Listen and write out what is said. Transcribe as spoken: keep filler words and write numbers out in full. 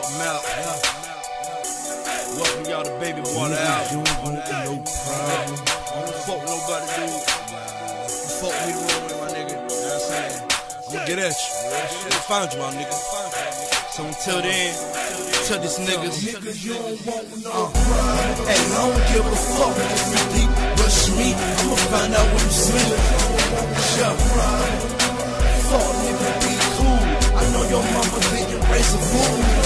Mouth. Welcome y'all to Baby Water out. No problem. Don't fuck with nobody, dude. You fuck with me the wrong way, my nigga. You know what I'm saying? I'ma get at you. I'ma find you, my nigga. So until then, tell these niggas. Nigga, you don't want no problem. Hey, I don't give a fuck if you deep rush me. I'ma find out when you sleep. Shut up. Fuck, nigga, be cool. I know your mama didn't raise a fool.